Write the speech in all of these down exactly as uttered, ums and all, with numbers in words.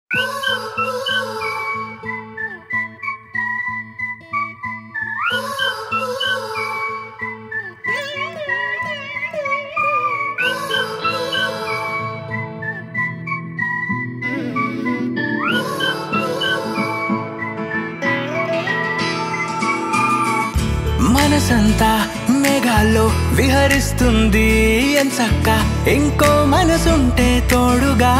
మనసంతా మేఘాల్లో విహరిస్తుంది ఎంచక్క ఇంకో మనసుంటే తోడుగా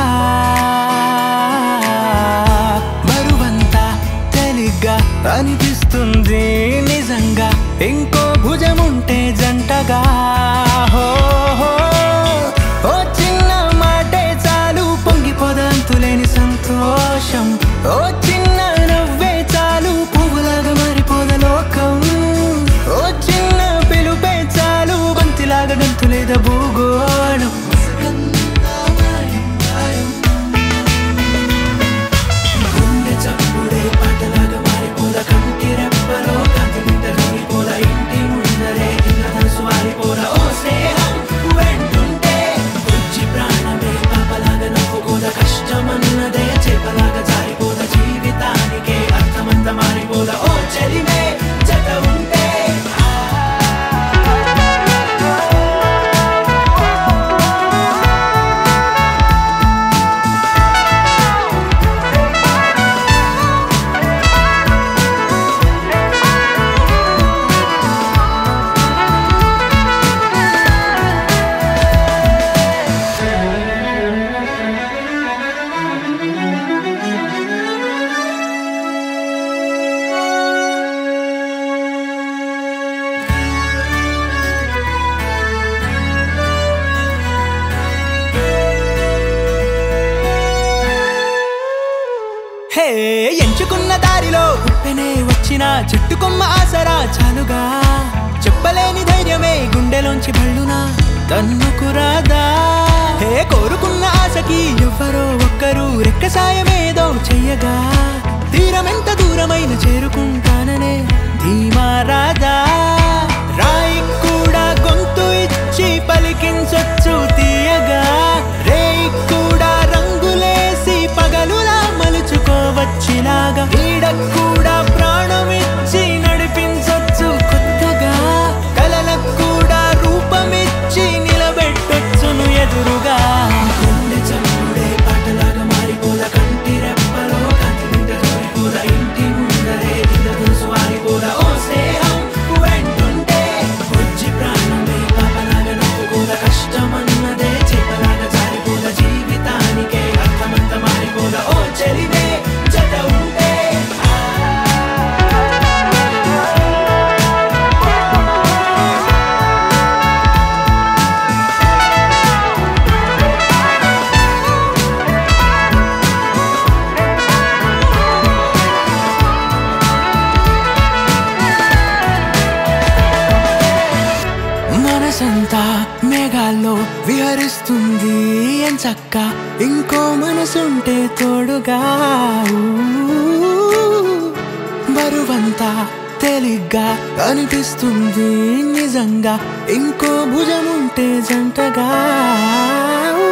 బరువంతా తేలిగ్గా అనిపిస్తుంది నిజంగా ఇంకో భుజముంటే జంటగా హో హో ఓ చిన్న మాటే చాలు పొంగిపోదంతులేని సంతోషం ఓ చిన్న నవ్వే చాలు పువ్వులాగా మారిపోద లోకం ఓ చిన్న పిలుపే చాలు బంతిలాగా గంతులేద భూగోళం గుండె చప్పుడే పాటలాగా మారిపోద కంటి రెప్పలో కాంతి నింట కరిగిపోద ఇంటి ముందరే ఇళ్ళ మనసు వారిపోద ఓ స్నేహం వెంటుంటే బుజ్జి ప్రాణమే పాపలాగా నవ్వుకోద కష్టమన్నదే చేపలాగా జారిపోద జీవితానికే అర్థమంత మారిపోద ఓ చెలిమే జత ఉంటే హే ఎంచుకున్న దారిలో ఉప్పెనే వచ్చిన చెట్టు కొమ్మ ఆసరా చాలుగా చెప్పలేని ధైర్యమే గుండెలోంచి బళ్ళునా తన్నుకురాదా హే కోరుకున్న ఆశకి ఎవ్వరో ఒక్కరు రెక్క సాయమేదో చెయ్యగా తీరమెంత దూరమైన చేరుకుంటాననే ధీమా రాదా రాయి కూడా గొంతు ఇచ్చి పలికించొచ్చు తీయగా రేయి కూడా రంగులేసి పగలులా మలుచుకోవచ్చిలాగా నీడకు కూడా ప్రాణమిచ్చి నడిపించొచ్చు కొత్తగా కలలకు కూడా రూపమిచ్చి నిలబెట్టొచ్చును ఎదురుగా గుండె చప్పుడే పాటలాగా మారిపోద కంటి రెప్పలో కాంతి నింట కరిగిపోద ఇంటి ముందరే ఇళ్ళ మనసు వారిపోద ఓ స్నేహం వెంటుంటే బుజ్జి ప్రాణమే పాపలాగా నవ్వుకోద కష్టమన్నదే చేపలాగా జారిపోద జీవితానికే అర్థమంత మారిపోద ఓ చెలిమే జత ఉంటే మనసంతా మేఘాల్లో విహరిస్తుంది ఎంచక్క ఇంకో మనసుంటే తోడుగా బరువంతా తేలిగ్గా అనిపిస్తుంది నిజంగా ఇంకో భుజముంటే జంటగా